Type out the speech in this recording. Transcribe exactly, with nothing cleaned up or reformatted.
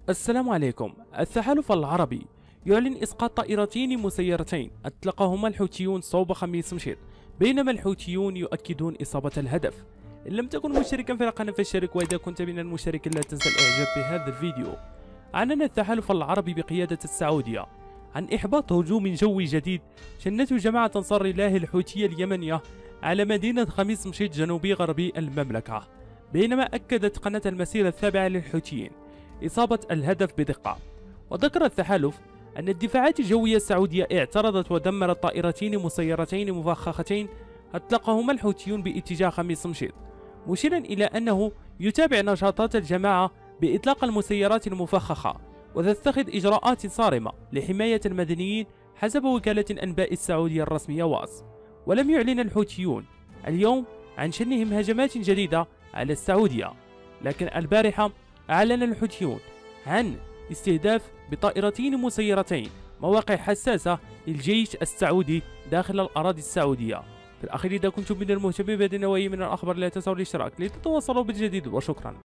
السلام عليكم. التحالف العربي يعلن إسقاط طائرتين مسيرتين أطلقهما الحوثيون صوب خميس مشيط، بينما الحوثيون يؤكدون إصابة الهدف. إن لم تكن مشتركا في القناة فاشترك، وإذا كنت من المشتركين لا تنسى الإعجاب بهذا الفيديو. أعلن التحالف العربي بقيادة السعودية عن إحباط هجوم جوي جديد شنته جماعة أنصار الله الحوثية اليمنية على مدينة خميس مشيط جنوبي غربي المملكة، بينما أكدت قناة المسيرة التابعة للحوثيين إصابة الهدف بدقة. وذكر التحالف أن الدفاعات الجوية السعودية اعترضت ودمرت طائرتين مسيرتين مفخختين أطلقهما الحوثيون باتجاه خميس مشيط، مشيرا إلى أنه يتابع نشاطات الجماعة بإطلاق المسيرات المفخخة وتتخذ إجراءات صارمة لحماية المدنيين حسب وكالة الأنباء السعودية الرسمية واس. ولم يعلن الحوثيون اليوم عن شنهم هجمات جديدة على السعودية، لكن البارحة أعلن الحوثيون عن استهداف بطائرتين مسيرتين مواقع حساسة للجيش السعودي داخل الأراضي السعودية. في الأخير، إذا كنتم من المهتمين بهذه النوعية من الأخبار لا تنسوا الاشتراك لتتواصلوا بالجديد، وشكرا.